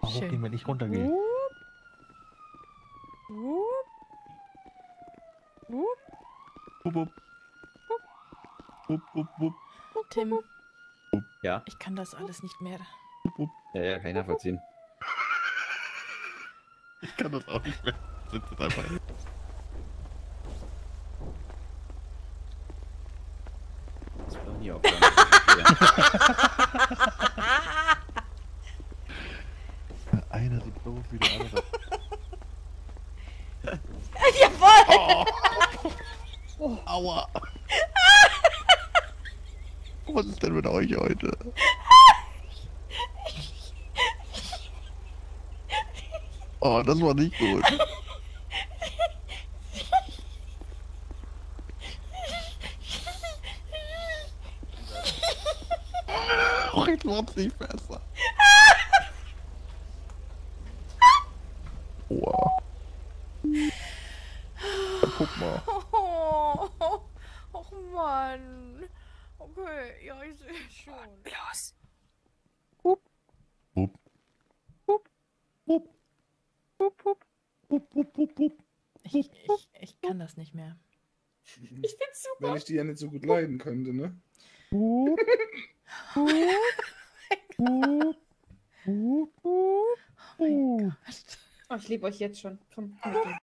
mal hochgehen, wenn ich runtergehe. Wupp, wupp. Wupp, wupp, wupp. Tim, Ja? ich kann das alles nicht mehr. Ja, kann ich nachvollziehen. Ich kann das auch nicht mehr. Sitzt jetzt einfach. Das wird auch nie aufhören. Einer so doof wie der andere. Jawohl! Oh. Aua. Was ist denn mit euch heute? Oh, das war nicht gut. Oh, jetzt wird's nicht besser. Wow. Ja, guck mal. Oh, och Mann. Okay, ja, ich sehe schon. Los! Wupp. Wupp. Wupp. Wupp. Wupp, wupp. Wupp, wupp, wupp, wupp. Ich kann das nicht mehr. Ich find's super. Wenn ich die ja nicht so gut leiden könnte, ne? Wupp. Wupp. Wupp. Wupp. Oh mein Gott. Oh, ich liebe euch jetzt schon. Komm, wir gehen.